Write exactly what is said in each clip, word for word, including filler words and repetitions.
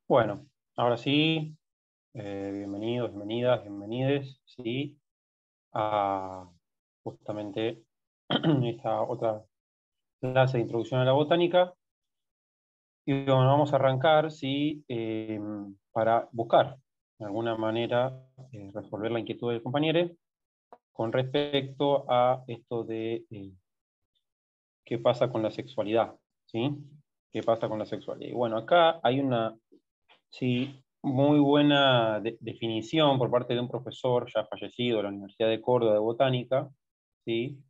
Bueno, ahora sí, eh, bienvenidos, bienvenidas, bienvenides, sí, a justamente esta otra clase de introducción a la botánica. Y bueno, vamos a arrancar, sí, eh, para buscar de alguna manera eh, resolver la inquietud del compañero con respecto a esto de eh, qué pasa con la sexualidad, ¿sí? ¿Qué pasa con la sexualidad? Y bueno, acá hay una Sí, muy buena de- definición por parte de un profesor ya fallecido de la Universidad de Córdoba de Botánica, ¿sí?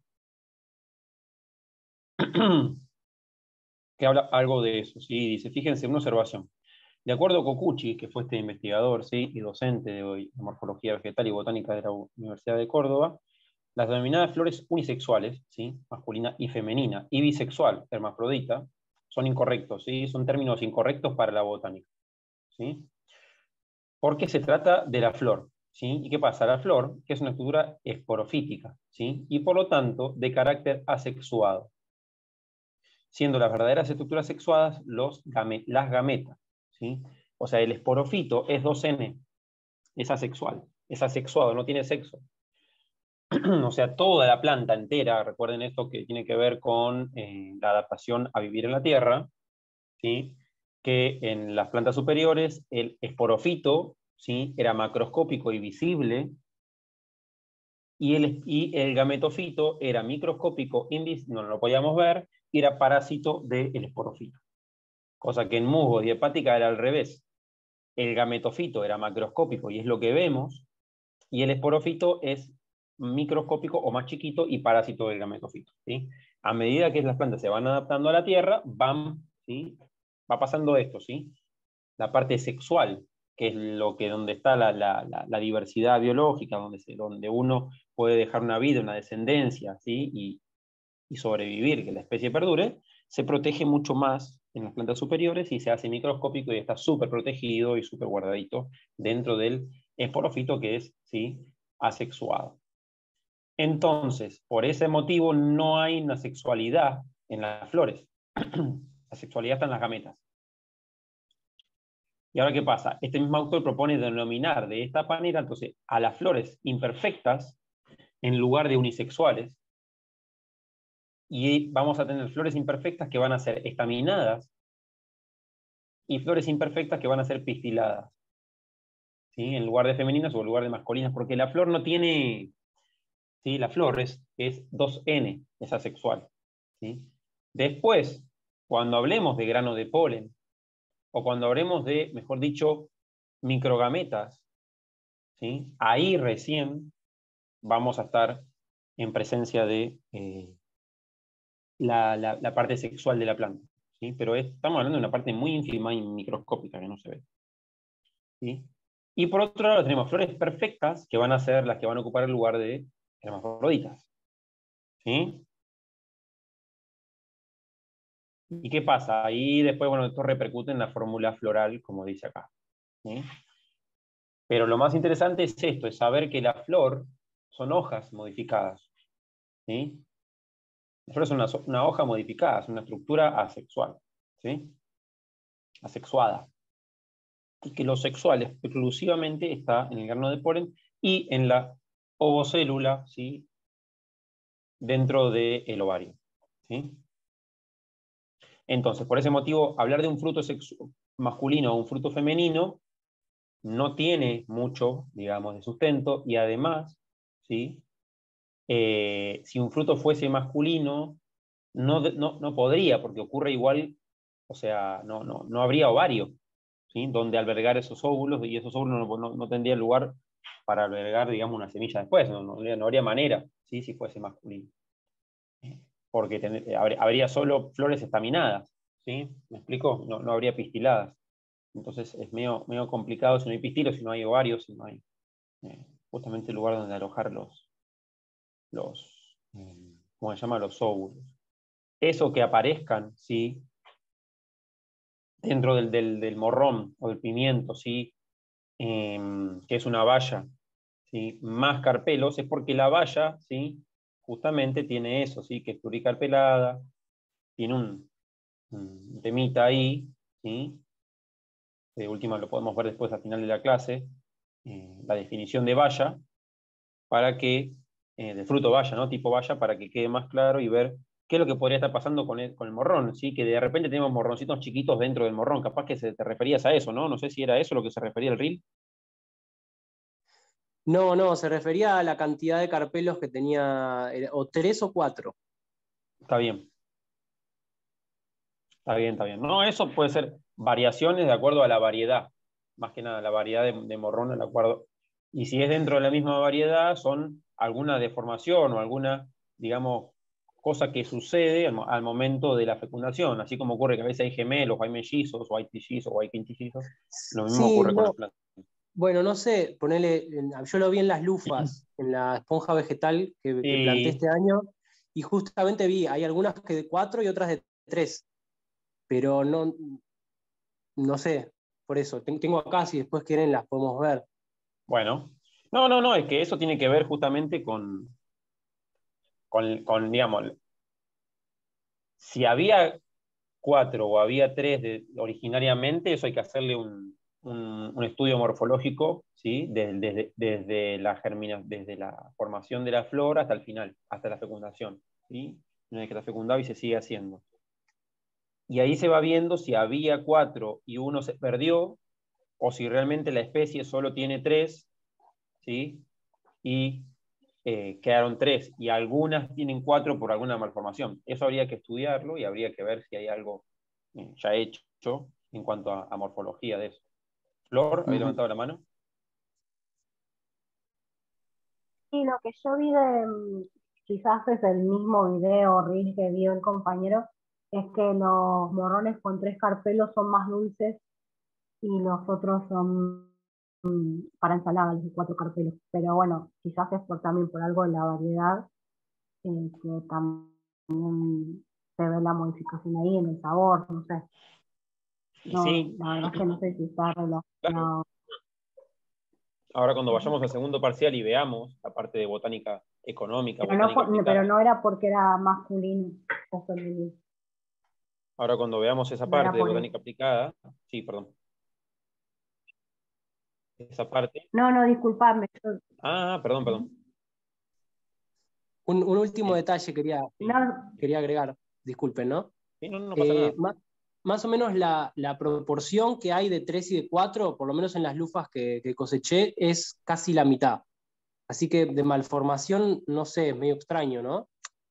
Que habla algo de eso, ¿sí? Dice, fíjense, una observación. De acuerdo a Cocucci, que fue este investigador, ¿sí? Y docente de, hoy, de morfología vegetal y botánica de la U- Universidad de Córdoba, las denominadas flores unisexuales, ¿sí? Masculina y femenina, y bisexual, hermafrodita, son incorrectos, ¿sí? Son términos incorrectos para la botánica, ¿sí? Porque se trata de la flor, ¿sí? ¿Y qué pasa? La flor, que es una estructura esporofítica, ¿sí? Y por lo tanto de carácter asexuado, siendo las verdaderas estructuras sexuadas los game, las gametas, ¿sí? O sea, el esporofito es dos ene, es asexual, es asexuado, no tiene sexo. O sea, toda la planta entera, recuerden esto que tiene que ver con eh, la adaptación a vivir en la tierra, ¿sí? Que en las plantas superiores el esporofito, ¿sí? Era macroscópico y visible, y el, y el gametofito era microscópico, invisible, no lo podíamos ver, y era parásito del esporofito. Cosa que en musgos y hepática era al revés. El gametofito era macroscópico y es lo que vemos, y el esporofito es microscópico o más chiquito y parásito del gametofito, ¿sí? A medida que las plantas se van adaptando a la tierra, van, ¿sí? Va pasando esto, ¿sí? La parte sexual, que es lo que donde está la, la, la, la diversidad biológica, donde, se, donde uno puede dejar una vida, una descendencia, ¿sí? y, y sobrevivir, que la especie perdure, se protege mucho más en las plantas superiores y se hace microscópico y está súper protegido y súper guardadito dentro del esporofito que es, ¿sí? Asexuado. Entonces, por ese motivo no hay una sexualidad en las flores. La sexualidad está en las gametas. ¿Y ahora qué pasa? Este mismo autor propone denominar de esta manera entonces a las flores imperfectas en lugar de unisexuales, y vamos a tener flores imperfectas que van a ser estaminadas y flores imperfectas que van a ser pistiladas, ¿sí? En lugar de femeninas o en lugar de masculinas, porque la flor no tiene, ¿sí? La flor es, es dos ene, es asexual, ¿sí? Después, cuando hablemos de grano de polen, o cuando hablemos de, mejor dicho, microgametas, ¿sí? Ahí recién vamos a estar en presencia de eh, la, la, la, parte sexual de la planta, ¿sí? Pero es, estamos hablando de una parte muy ínfima y microscópica que no se ve, ¿sí? Y por otro lado tenemos flores perfectas que van a ser las que van a ocupar el lugar de hermafroditas, ¿sí? ¿Y qué pasa? Ahí después, bueno, esto repercute en la fórmula floral, como dice acá, ¿sí? Pero lo más interesante es esto, es saber que la flor son hojas modificadas, ¿sí? La flor es una, una hoja modificada, es una estructura asexual, ¿sí? Asexuada. Y que lo sexual exclusivamente está en el grano de polen y en la ovocélula, ¿sí? Dentro del ovario, ¿sí? Entonces, por ese motivo, hablar de un fruto masculino o un fruto femenino no tiene mucho, digamos, de sustento, y además, ¿sí? Eh, si un fruto fuese masculino, no, no, no podría, porque ocurre igual, o sea, no, no, no habría ovario, ¿sí? Donde albergar esos óvulos, y esos óvulos no, no, no tendrían lugar para albergar, digamos, una semilla después, no, no, no habría manera, ¿sí? Si fuese masculino. Porque ten, habría solo flores estaminadas, ¿sí? ¿Me explico? No, no habría pistiladas. Entonces es medio, medio complicado si no hay pistilos, si no hay ovarios, si no hay eh, justamente el lugar donde alojar los, los eh, ¿cómo se llama? Los óvulos. Eso que aparezcan, ¿sí? Dentro del, del, del morrón o del pimiento, ¿sí? Eh, que es una baya, ¿sí? Más carpelos, es porque la baya, ¿sí? Justamente tiene eso, ¿sí? Que es pluricarpelada, tiene un, un temita ahí, ¿sí? de última lo podemos ver después al final de la clase, eh, la definición de baya, para que, eh, de fruto baya, ¿no? Tipo baya, para que quede más claro y ver qué es lo que podría estar pasando con el, con el morrón, ¿sí? Que de repente tenemos morroncitos chiquitos dentro del morrón, capaz que se, te referías a eso, ¿no? No sé si era eso lo que se refería el reel. No, no, se refería a la cantidad de carpelos que tenía, o tres o cuatro. Está bien. Está bien, está bien. No, eso puede ser variaciones de acuerdo a la variedad, más que nada, la variedad de, de morrón, de acuerdo. Y si es dentro de la misma variedad, son alguna deformación o alguna, digamos, cosa que sucede al, al momento de la fecundación, así como ocurre que a veces hay gemelos, o hay mellizos, o hay trillizos, o hay quintillizos, lo mismo Sí, ocurre con las no, plantas. bueno, no sé, ponele, yo lo vi en las lufas, en la esponja vegetal que, que planté Y este año, y justamente vi, hay algunas que de cuatro y otras de tres, pero no, no sé, por eso, tengo acá, si después quieren las podemos ver. bueno, no, no, no, es que eso tiene que ver justamente con, con, con digamos, si había cuatro o había tres de, originariamente, eso hay que hacerle un, un, un estudio morfológico, ¿sí? Desde, desde, desde, la germina, desde la formación de la flor hasta el final, hasta la fecundación. ¿Sí? Una vez que está fecundado y se sigue haciendo. Y ahí se va viendo si había cuatro y uno se perdió, o si realmente la especie solo tiene tres, ¿sí? Y eh, quedaron tres, y algunas tienen cuatro por alguna malformación. Eso habría que estudiarlo y habría que ver si hay algo eh, ya hecho en cuanto a, a morfología de eso. Flor, ¿había Ujú. levantado la mano? Sí, lo que yo vi de, mm, quizás es el mismo video o reel que vio el compañero, es que los morrones con tres carpelos son más dulces y los otros son mm, para ensalada, los de cuatro carpelos. Pero bueno, quizás es por, también por algo de la variedad, eh, que también se ve la modificación ahí en el sabor, no sé. Y No, sí, la verdad es que no sé si está claro. relacionado. Ahora cuando vayamos al segundo parcial y veamos la parte de botánica económica, Pero no, botánica por- pero aplicada, no era porque era masculino o femenino, ahora cuando veamos esa no era parte de por eso. botánica aplicada, sí, perdón, esa parte, No, no, disculpame. Yo- ah, perdón, perdón. Un, un último Eh, detalle quería, no, quería agregar, disculpen, ¿no? sí, no, no, no pasa Eh, nada. más, más o menos la, la proporción que hay de tres y de cuatro, por lo menos en las lufas que, que coseché, es casi la mitad. Así que de malformación, no sé, es medio extraño, ¿no?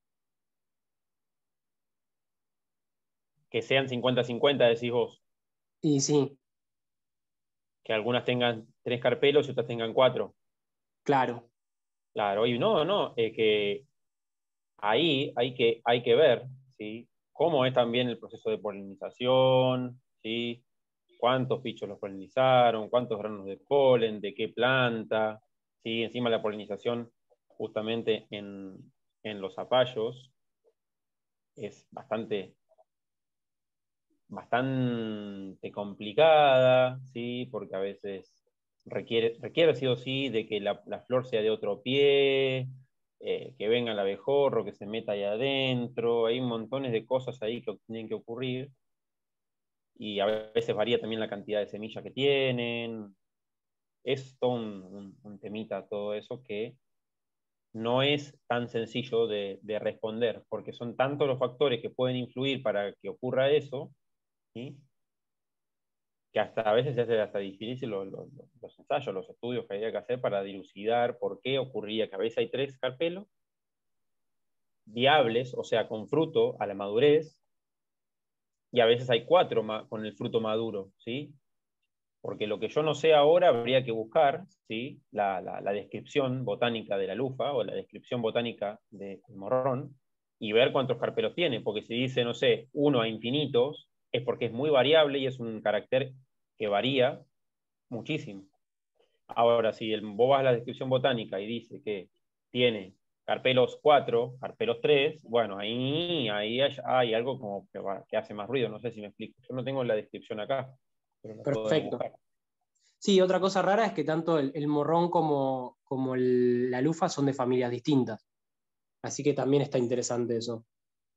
Que sean cincuenta cincuenta, decís vos, Y sí, que algunas tengan tres carpelos y otras tengan cuatro. claro. Claro, y no, no, eh, que ahí hay que, hay que ver, ¿sí? Cómo es también el proceso de polinización, ¿sí? Cuántos bichos los polinizaron, cuántos granos de polen, de qué planta, ¿sí? Encima la polinización justamente en, en los zapallos es bastante, bastante complicada, ¿sí? Porque a veces requiere, requiere sí o sí de que la, la flor sea de otro pie, eh, que venga el abejorro, que se meta ahí adentro, hay montones de cosas ahí que tienen que ocurrir y a veces varía también la cantidad de semillas que tienen. Es todo un, un, un temita todo eso que no es tan sencillo de, de, responder, porque son tantos los factores que pueden influir para que ocurra eso, ¿sí? Que hasta a veces se hace hasta difícil los, los, los ensayos, los estudios que había que hacer para dilucidar por qué ocurría que a veces hay tres carpelos viables, o sea, con fruto a la madurez, y a veces hay cuatro con el fruto maduro, ¿sí? Porque lo que yo no sé ahora habría que buscar, ¿sí? la, la, la descripción botánica de la lufa o la descripción botánica del morrón y ver cuántos carpelos tiene, porque si dice, no sé, uno a infinitos, es porque es muy variable y es un carácter que varía muchísimo. Ahora, si el, vos vas a la descripción botánica y dice que tiene carpelos cuatro, carpelos tres, bueno, ahí, ahí hay, hay algo como que, va, que hace más ruido, no sé si me explico. Yo no tengo la descripción acá, pero la podemos Perfecto. buscar. Sí, otra cosa rara es que tanto el, el morrón como, como el- la lufa son de familias distintas. Así que también está interesante eso.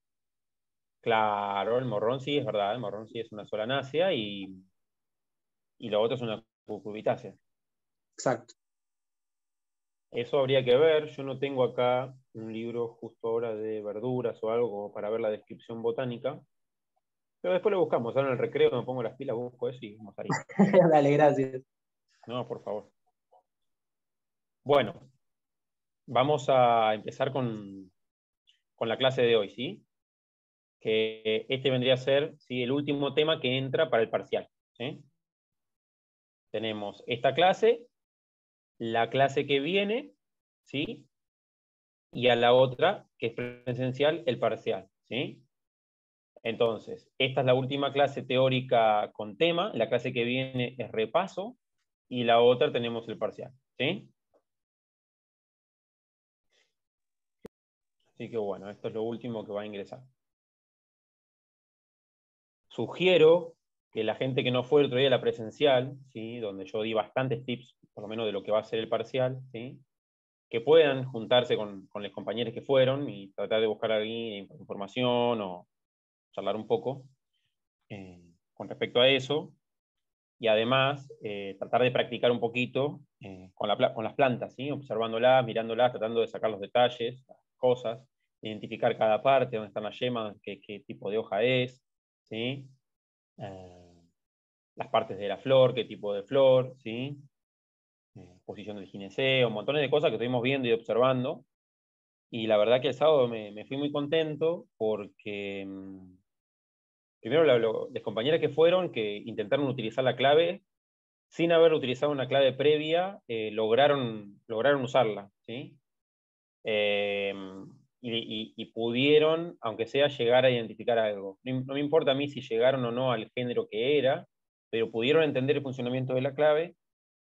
Claro, el morrón sí es verdad, el morrón sí es una solanácea y, y la otra es una cucurbitácea. Exacto. Eso habría que ver. Yo no tengo acá un libro justo ahora de verduras o algo para ver la descripción botánica, pero después lo buscamos. Ahora en el recreo me pongo las pilas, busco eso y vamos a ir. Dale, gracias. No, por favor. Bueno, vamos a empezar con, con la clase de hoy, ¿sí? Que este vendría a ser, ¿sí?, el último tema que entra para el parcial, ¿sí? Tenemos esta clase, la clase que viene, ¿sí? Y a la otra, que es presencial, el parcial, ¿sí? Entonces, esta es la última clase teórica con tema, la clase que viene es repaso, y la otra tenemos el parcial, ¿sí? Así que bueno, esto es lo último que va a ingresar. Sugiero que la gente que no fue el otro día a la presencial, ¿sí?, donde yo di bastantes tips, por lo menos de lo que va a ser el parcial, ¿sí?, que puedan juntarse con, con los compañeros que fueron y tratar de buscar ahí información o charlar un poco eh, con respecto a eso. Y además, eh, tratar de practicar un poquito eh, con, la, con las plantas, ¿sí?, observándolas, mirándolas, tratando de sacar los detalles, las cosas, identificar cada parte, dónde están las yemas, qué, qué tipo de hoja es, ¿sí? Eh, las partes de la flor, qué tipo de flor, ¿sí? Eh, posición del gineceo, montones de cosas que estuvimos viendo y observando. Y la verdad que el sábado me, me fui muy contento porque, mmm, primero, la, lo, las compañeras que fueron, que intentaron utilizar la clave, sin haber utilizado una clave previa, eh, lograron, lograron usarla, ¿sí? Eh, y, y, y pudieron, aunque sea, llegar a identificar algo. No, no me importa a mí si llegaron o no al género que era, pero pudieron entender el funcionamiento de la clave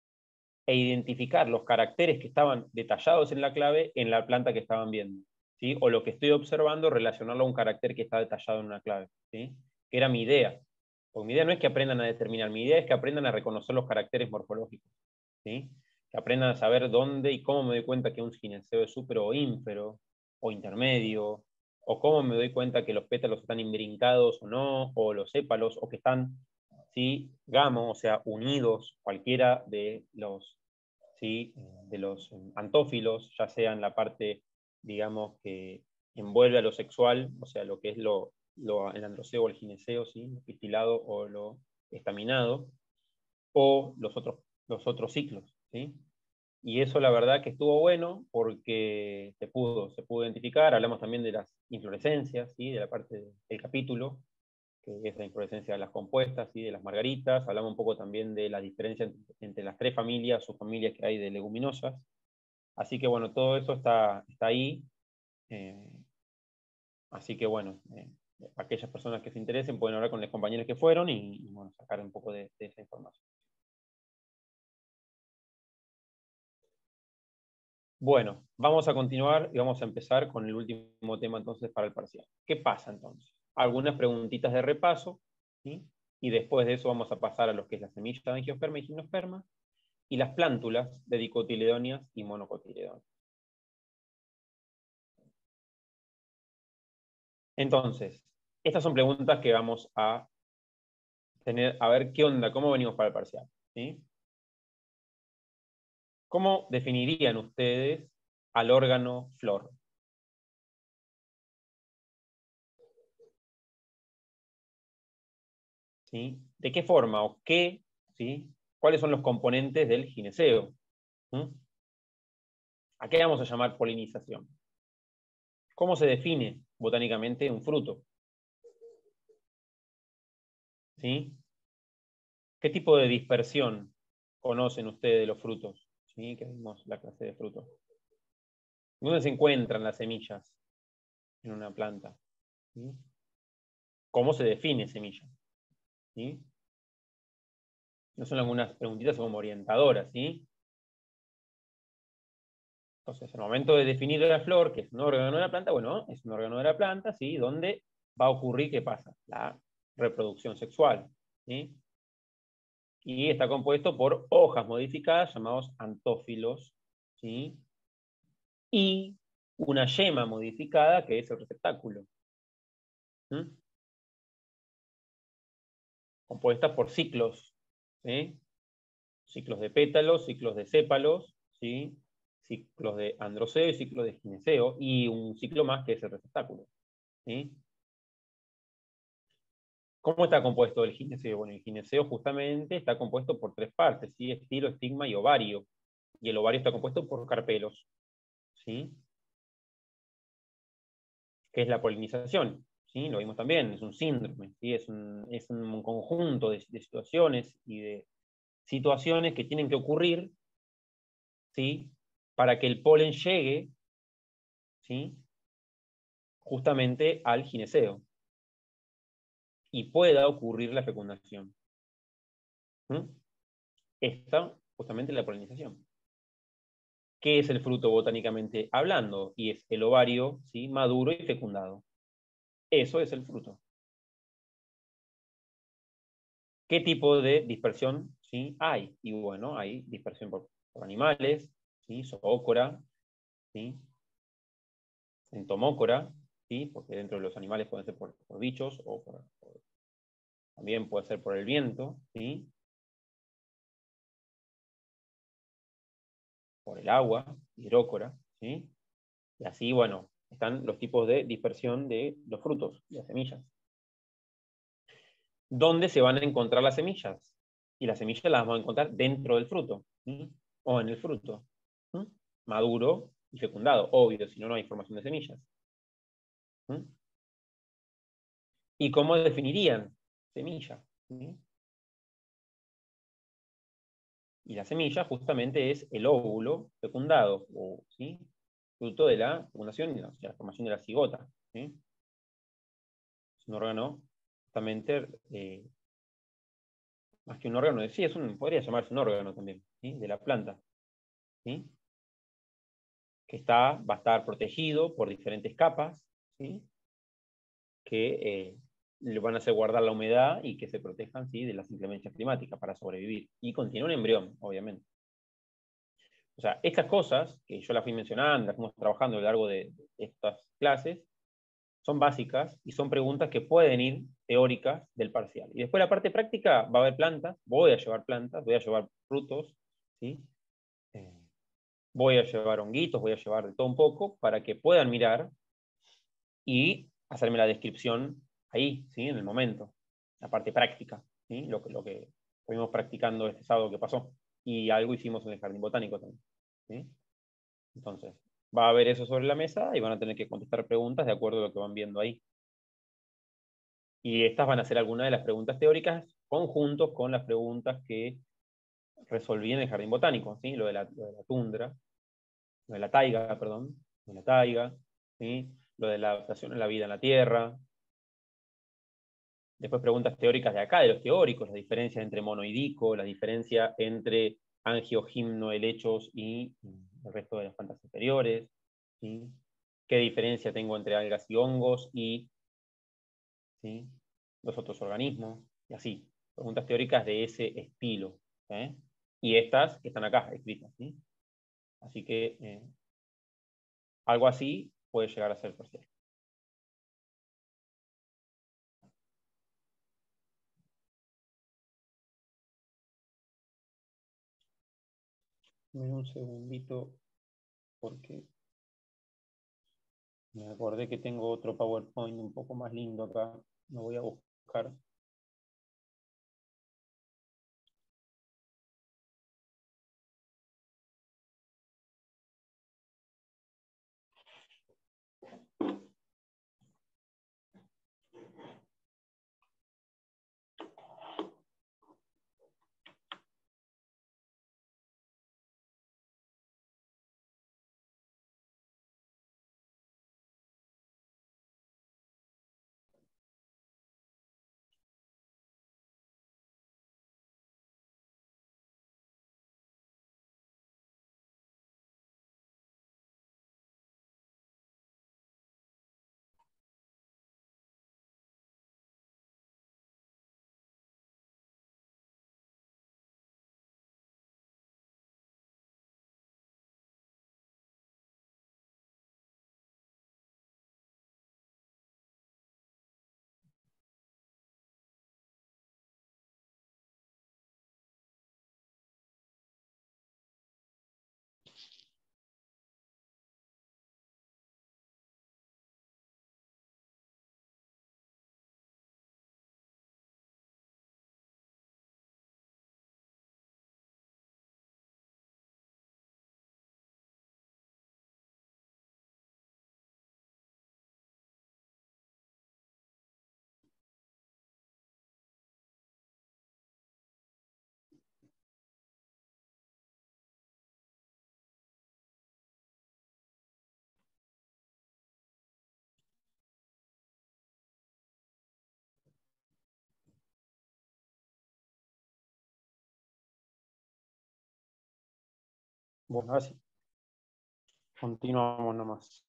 e identificar los caracteres que estaban detallados en la clave en la planta que estaban viendo, ¿sí? O lo que estoy observando, relacionarlo a un carácter que está detallado en una clave, ¿sí? Que era mi idea. Porque mi idea no es que aprendan a determinar, mi idea es que aprendan a reconocer los caracteres morfológicos, ¿sí? Que aprendan a saber dónde y cómo me doy cuenta que un gineceo es súpero o ínfero, o intermedio, o cómo me doy cuenta que los pétalos están imbrincados o no, o los sépalos, o que están, ¿sí?, gamo, o sea, unidos, cualquiera de los, ¿sí?, de los antófilos, ya sea en la parte, digamos, que envuelve a lo sexual, o sea, lo que es lo, lo, el androceo o el gineceo, ¿sí?, lo pistilado o lo estaminado, o los otros, los otros ciclos, ¿sí? Y eso la verdad que estuvo bueno porque se pudo, se pudo identificar. Hablamos también de las inflorescencias, ¿sí?, de la parte del capítulo, que es la inflorescencia de las compuestas, ¿sí?, de las margaritas. Hablamos un poco también de la diferencia entre, entre las tres familias, subfamilias que hay de leguminosas. Así que bueno, todo eso está, está ahí. Eh, así que bueno, eh, aquellas personas que se interesen pueden hablar con los compañeros que fueron y, y bueno, sacar un poco de, de esa información. Bueno, vamos a continuar y vamos a empezar con el último tema entonces para el parcial. ¿Qué pasa entonces? Algunas preguntitas de repaso, ¿sí? Y después de eso vamos a pasar a lo que es la semilla de angiosperma y gimnosperma y las plántulas de dicotiledonias y monocotiledonias. Entonces, estas son preguntas que vamos a tener, a ver qué onda, cómo venimos para el parcial, ¿sí? ¿Cómo definirían ustedes al órgano flor? ¿Sí? ¿De qué forma o qué, ¿sí?, cuáles son los componentes del gineceo? ¿Mm? ¿A qué vamos a llamar polinización? ¿Cómo se define botánicamente un fruto? ¿Sí? ¿Qué tipo de dispersión conocen ustedes de los frutos? ¿Sí? Que vimos la clase de frutos. ¿Dónde se encuentran las semillas en una planta? ¿Sí? ¿Cómo se define semilla? ¿Sí? No son algunas preguntitas como orientadoras, ¿sí? Entonces, el momento de definir la flor, que es un órgano de la planta, bueno, es un órgano de la planta, ¿sí?, donde va a ocurrir, ¿qué pasa? La reproducción sexual, ¿sí? Y está compuesto por hojas modificadas llamados antófilos, ¿sí?, y una yema modificada que es el receptáculo, ¿sí?, compuesta por ciclos, ¿sí? ciclos de pétalos, ciclos de sépalos, ¿sí? Ciclos de androceo y ciclos de gineceo, y un ciclo más que es el receptáculo, ¿sí? ¿Cómo está compuesto el gineceo? Bueno, el gineceo justamente está compuesto por tres partes, ¿sí? Estilo, estigma y ovario. Y el ovario está compuesto por carpelos, ¿sí? ¿Qué es la polinización? ¿Sí? Lo vimos también, es un síndrome, ¿sí? Es un, es un conjunto de, de situaciones y de situaciones que tienen que ocurrir, ¿sí? Para que el polen llegue, ¿sí? Justamente al gineceo y pueda ocurrir la fecundación. ¿Mm? Esta, justamente, la polinización. ¿Qué es el fruto botánicamente hablando? Y es el ovario, ¿sí? Maduro y fecundado. Eso es el fruto. ¿Qué tipo de dispersión, ¿sí? hay? Y bueno, hay dispersión por, por animales, ¿sí? Zoócora, ¿sí? Entomócora, ¿sí? Porque dentro de los animales pueden ser por, por bichos o por, por, también puede ser por el viento, ¿sí? Por el agua, hidrócora, ¿sí? Y así, bueno, están los tipos de dispersión de los frutos, de las semillas. ¿Dónde se van a encontrar las semillas? Y las semillas las vamos a encontrar dentro del fruto, ¿sí? O en el fruto, ¿sí? Maduro y fecundado, obvio, si no, no hay formación de semillas. ¿Sí? ¿Y cómo definirían semilla? ¿Sí? Y la semilla justamente es el óvulo fecundado, o, ¿sí? Fruto de la fecundación y la, la formación de la cigota. ¿Sí? Es un órgano justamente, eh, más que un órgano, sí, es un, podría llamarse un órgano también, ¿sí? De la planta, ¿sí? Que está, va a estar protegido por diferentes capas, ¿sí? Que eh, le van a hacer guardar la humedad y que se protejan, ¿sí? De las inclemencias climáticas para sobrevivir. Y contiene un embrión, obviamente. O sea, estas cosas, que yo las fui mencionando, las fuimos trabajando a lo largo de, de estas clases, son básicas y son preguntas que pueden ir teóricas del parcial. Y después la parte práctica va a haber plantas, voy a llevar plantas, voy a llevar frutos, ¿sí? Eh, voy a llevar honguitos, voy a llevar de todo un poco para que puedan mirar y hacerme la descripción ahí, ¿sí? En el momento, la parte práctica, ¿sí? Lo que, lo que fuimos practicando este sábado que pasó. Y algo hicimos en el jardín botánico también, ¿sí? Entonces, va a haber eso sobre la mesa y van a tener que contestar preguntas de acuerdo a lo que van viendo ahí. Y estas van a ser algunas de las preguntas teóricas conjuntos con las preguntas que resolví en el jardín botánico, ¿sí? Lo de la, lo de la tundra, lo de la taiga, perdón, lo de la taiga, ¿sí? Lo de la adaptación a la vida en la Tierra. Después preguntas teóricas de acá, de los teóricos, la diferencia entre monoidico, la diferencia entre angiogimnohelechos y el resto de las plantas inferiores, ¿sí? ¿Qué diferencia tengo entre algas y hongos y, ¿sí? los otros organismos? Y así, preguntas teóricas de ese estilo. ¿eh? Y estas que están acá escritas. ¿sí? Así que eh, algo así puede llegar a ser parcial. Un segundito, porque me acordé que tengo otro PowerPoint un poco más lindo acá. Lo voy a buscar. Bueno, ahora sí. Continuamos nomás.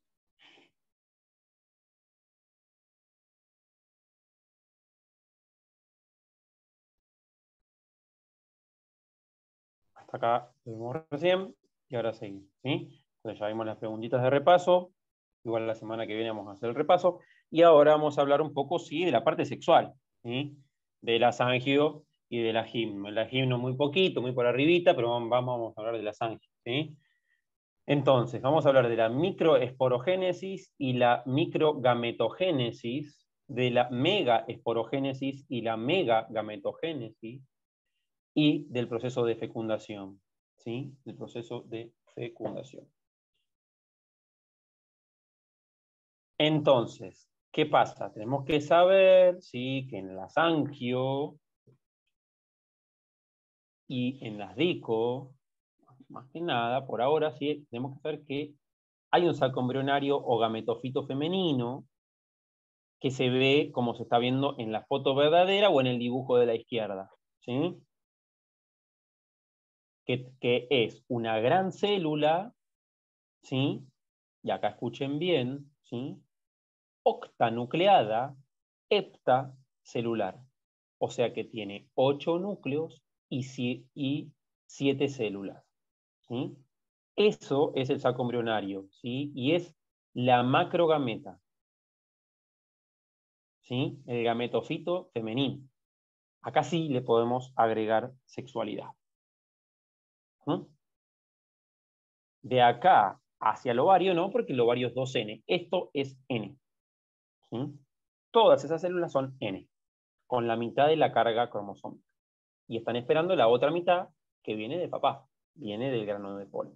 Hasta acá vimos recién y ahora seguimos, ¿sí? Entonces ya vimos las preguntitas de repaso. Igual la semana que viene vamos a hacer el repaso. Y ahora vamos a hablar un poco, sí, de la parte sexual, ¿sí? De la sangio y de la gimno. La gimno muy poquito, muy por arribita, pero vamos, vamos a hablar de la sangio, ¿sí? Entonces, vamos a hablar de la microesporogénesis y la microgametogénesis, de la megaesporogénesis y la megaгаметogénesis, y del proceso de fecundación, ¿sí? Del proceso de fecundación. Entonces, ¿qué pasa? Tenemos que saber, ¿sí? Que en las angio y en las dico, más que nada, por ahora, sí, tenemos que saber que hay un saco embrionario o gametofito femenino que se ve como se está viendo en la foto verdadera o en el dibujo de la izquierda, ¿sí? Que, que es una gran célula, ¿sí? Y acá escuchen bien, ¿sí? Octanucleada, heptacelular. O sea que tiene ocho núcleos y, si, y siete células, ¿sí? Eso es el saco embrionario, ¿sí? Y es la macrogameta, ¿sí? El gametofito femenino. Acá sí le podemos agregar sexualidad. ¿Mm? De acá hacia el ovario no, porque el ovario es dos ene. Esto es ene. ¿Sí? Todas esas células son ene, con la mitad de la carga cromosómica. Y están esperando la otra mitad que viene de papá, viene del grano de polen.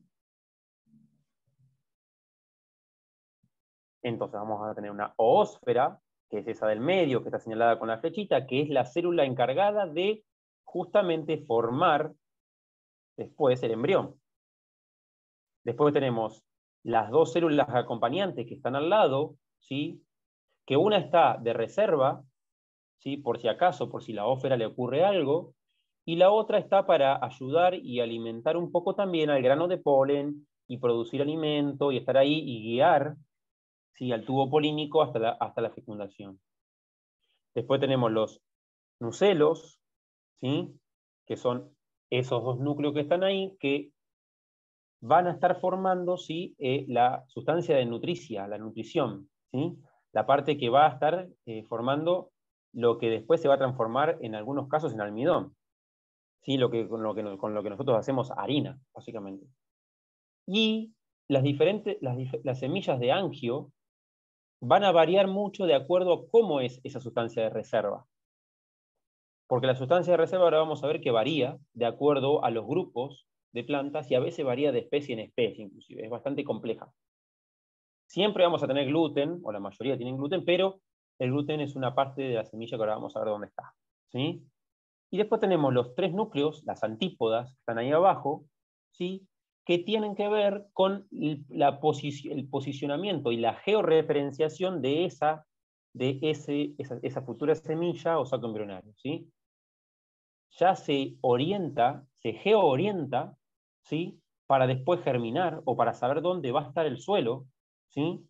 Entonces vamos a tener una oósfera, que es esa del medio, que está señalada con la flechita, que es la célula encargada de justamente formar después el embrión. Después tenemos las dos células acompañantes que están al lado, ¿sí? Que una está de reserva, ¿sí? Por si acaso, por si la ósfera le ocurre algo, y la otra está para ayudar y alimentar un poco también al grano de polen y producir alimento y estar ahí y guiar, ¿sí? Al tubo polínico hasta la, hasta la fecundación. Después tenemos los nucelos, ¿sí? Que son esos dos núcleos que están ahí, que van a estar formando, ¿sí? eh, la sustancia de nutricia, la nutrición, ¿sí? La parte que va a estar eh, formando lo que después se va a transformar en algunos casos en almidón, ¿sí? Lo que, con, lo que, con lo que nosotros hacemos harina, básicamente. Y las, diferentes, las, las semillas de angio van a variar mucho de acuerdo a cómo es esa sustancia de reserva. Porque la sustancia de reserva ahora vamos a ver que varía de acuerdo a los grupos de plantas y a veces varía de especie en especie, inclusive. Es bastante compleja. Siempre vamos a tener gluten, o la mayoría tienen gluten, pero el gluten es una parte de la semilla que ahora vamos a ver dónde está, ¿sí? Y después tenemos los tres núcleos, las antípodas, que están ahí abajo, ¿sí? Que tienen que ver con el, la posi el posicionamiento y la georreferenciación de esa, de ese, esa, esa futura semilla o saco embrionario, ¿sí? Ya se orienta, se geoorienta, ¿sí? Para después germinar o para saber dónde va a estar el suelo, ¿sí?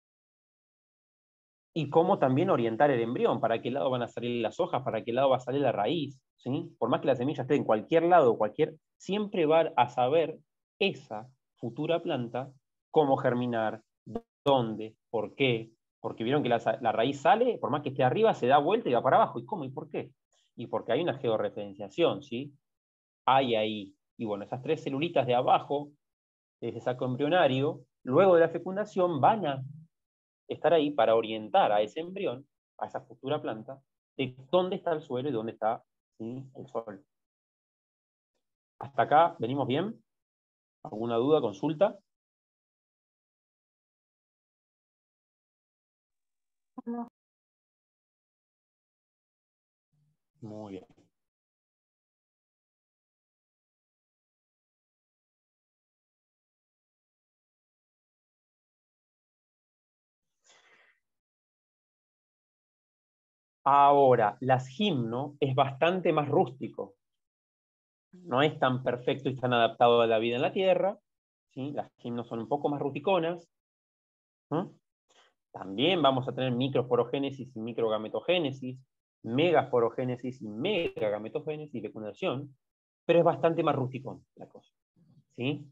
Y cómo también orientar el embrión, para qué lado van a salir las hojas, para qué lado va a salir la raíz, ¿sí? Por más que la semilla esté en cualquier lado, cualquier, siempre va a saber esa futura planta cómo germinar, dónde, por qué, porque vieron que la, la raíz sale, por más que esté arriba, se da vuelta y va para abajo. ¿Y cómo? ¿Y por qué? Y porque hay una georreferenciación, ¿sí? Hay ahí. Y bueno, esas tres celulitas de abajo, de ese saco embrionario, luego de la fecundación van a estar ahí para orientar a ese embrión, a esa futura planta, de dónde está el suelo y dónde está, ¿sí? El sol. ¿Hasta acá venimos bien? ¿Alguna duda, consulta? No. Muy bien. Ahora, las gimno es bastante más rústico. no es tan perfecto y tan adaptado a la vida en la Tierra, ¿sí? Las gimnos son un poco más rusticonas. ¿Mm? También vamos a tener microsporogénesis y microgametogénesis, megasporogénesis y megagametogénesis y fecundación, pero es bastante más rusticón la cosa, ¿sí?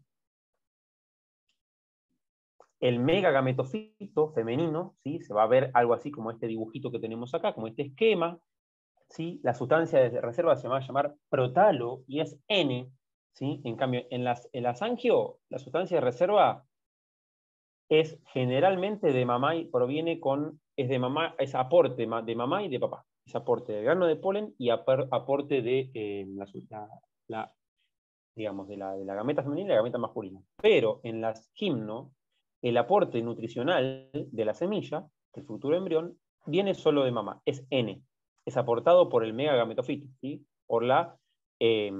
El megagametofito femenino, ¿sí? Se va a ver algo así como este dibujito que tenemos acá, como este esquema, ¿sí? La sustancia de reserva se va a llamar protalo y es N, ¿sí? En cambio, en las, en las angio, la sustancia de reserva es generalmente de mamá y proviene con, es de mamá, es aporte de mamá y de papá. Es aporte de grano de polen y aporte de eh, la, la, la, digamos, de la, de la gameta femenina y la gameta masculina. Pero en las gimno, el aporte nutricional de la semilla, el futuro embrión, viene solo de mamá, es N. Es aportado por el megagametofito, ¿sí? Por la eh,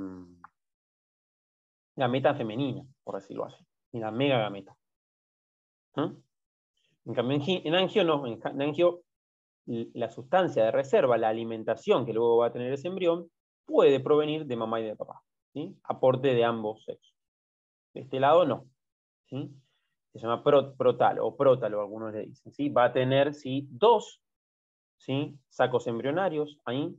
gameta femenina, por decirlo así. Y la megagameta. ¿Mm? En cambio, en angio no, en angio la sustancia de reserva, la alimentación que luego va a tener ese embrión, puede provenir de mamá y de papá, ¿sí? Aporte de ambos sexos. De este lado no, ¿sí? Se llama pro, protalo o prótalo, algunos le dicen, ¿sí? Va a tener, ¿sí? Dos, ¿sí? Sacos embrionarios ahí,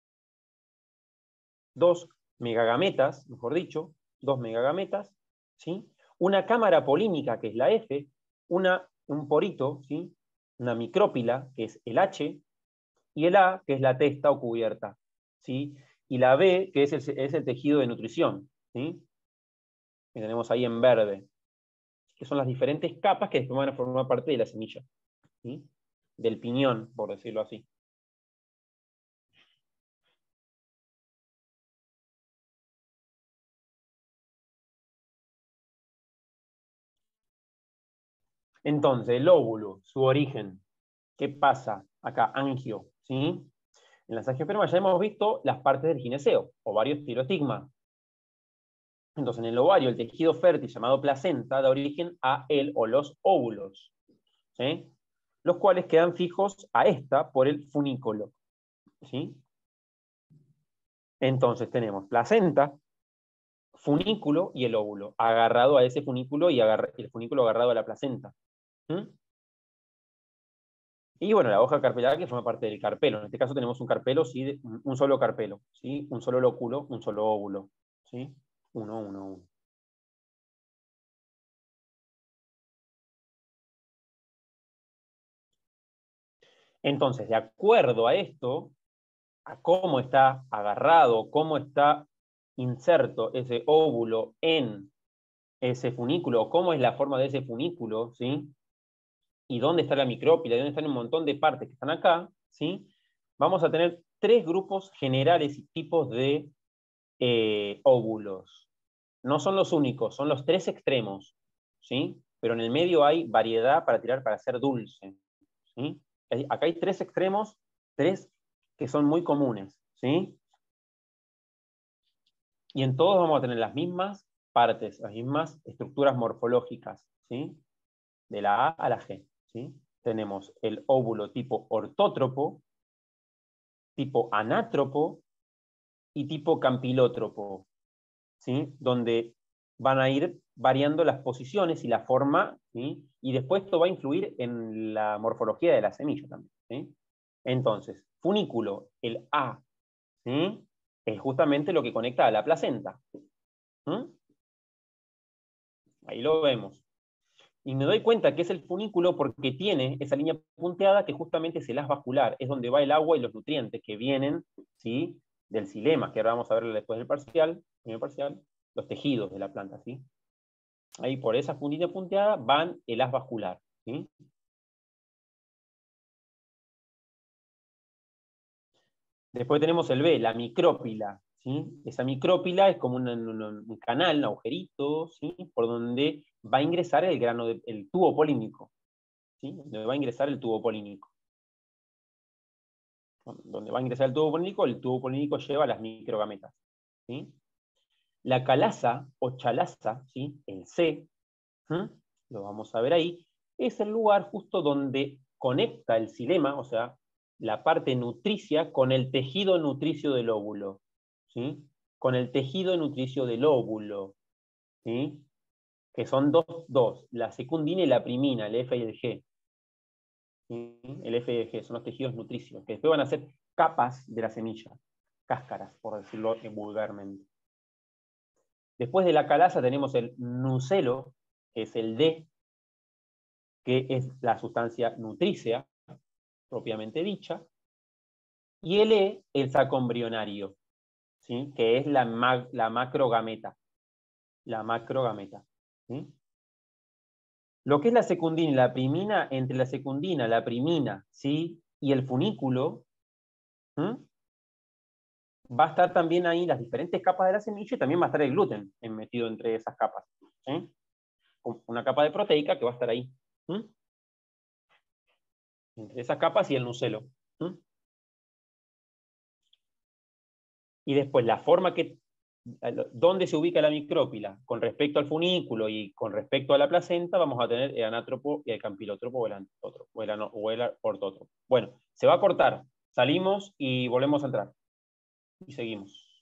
dos megagametas, mejor dicho, dos megagametas, ¿sí? Una cámara polínica, que es la F, una, un porito, ¿sí? Una micrópila, que es el H, y el A, que es la testa o cubierta, ¿sí? Y la B, que es el, es el tejido de nutrición, ¿sí? Que tenemos ahí en verde, que son las diferentes capas que después van a formar parte de la semilla, ¿sí? Del piñón, por decirlo así. Entonces, el óvulo, su origen, ¿qué pasa acá? Angio, ¿sí? En las angiospermas ya hemos visto las partes del gineceo, ovario, esclerostigma. Entonces, en el ovario, el tejido fértil llamado placenta da origen a él o los óvulos, ¿sí? Los cuales quedan fijos a esta por el funículo, ¿sí? Entonces tenemos placenta, funículo y el óvulo, agarrado a ese funículo y agarra, el funículo agarrado a la placenta. ¿Mm? Y bueno, la hoja carpelada que forma parte del carpelo. En este caso tenemos un carpelo, ¿sí? Un solo carpelo, ¿sí? Un solo lóculo, un solo óvulo, ¿sí? Uno, uno, uno. Entonces, de acuerdo a esto, a cómo está agarrado, cómo está inserto ese óvulo en ese funículo, cómo es la forma de ese funículo, ¿sí? Y dónde está la micrópila, y dónde están un montón de partes que están acá, ¿sí? Vamos a tener tres grupos generales y tipos de eh, óvulos. No son los únicos, son los tres extremos, ¿sí? Pero en el medio hay variedad para tirar para hacer dulce, ¿sí? Acá hay tres extremos, tres que son muy comunes, ¿sí? Y en todos vamos a tener las mismas partes, las mismas estructuras morfológicas, ¿sí? De la A a la G, ¿sí? Tenemos el óvulo tipo ortótropo, tipo anátropo y tipo campilótropo, ¿sí? Donde van a ir variando las posiciones y la forma, ¿sí? Y después esto va a influir en la morfología de la semilla también, ¿sí? Entonces, funículo, el A, ¿sí? Es justamente lo que conecta a la placenta. ¿Mm? Ahí lo vemos. Y me doy cuenta que es el funículo porque tiene esa línea punteada que justamente es el haz vascular, es donde va el agua y los nutrientes que vienen, ¿sí? Del xilema, que ahora vamos a ver después del parcial, primer parcial, los tejidos de la planta, ¿sí? Ahí por esa puntita punteada van el haz vascular, ¿sí? Después tenemos el B, la micrópila, ¿sí? Esa micrópila es como un, un, un canal, un agujerito, ¿sí? Por donde va a ingresar el grano, de, el tubo polínico, ¿sí? Donde va a ingresar el tubo polínico. Donde va a ingresar el tubo polínico, el tubo polínico lleva las microgametas, ¿sí? La calaza o chalaza, ¿sí? El C, ¿sí? Lo vamos a ver ahí, es el lugar justo donde conecta el xilema, o sea, la parte nutricia con el tejido nutricio del óvulo, ¿sí? con el tejido nutricio del óvulo, ¿sí? Que son dos, dos, la secundina y la primina, el F y el G. ¿Sí? El F y el G son los tejidos nutricios, que después van a ser capas de la semilla, cáscaras, por decirlo vulgarmente. Después de la calaza tenemos el nucelo, que es el D, que es la sustancia nutrícea, propiamente dicha, y el E, el saco embrionario, ¿sí? Que es la, ma la macrogameta. La macrogameta. ¿Sí? Lo que es la secundina y la primina, entre la secundina, la primina, ¿sí? Y el funículo, ¿sí? Va a estar también ahí las diferentes capas de la semilla y también va a estar el gluten metido entre esas capas. ¿Sí? Una capa de proteica que va a estar ahí. ¿Sí? Entre esas capas y el nucelo. ¿Sí? Y después la forma que, dónde se ubica la micrópila con respecto al funículo y con respecto a la placenta, vamos a tener el anátropo y el campilótropo o el antótropo, o el, ano, o el ortótropo. Bueno, se va a cortar, salimos y volvemos a entrar. Y seguimos.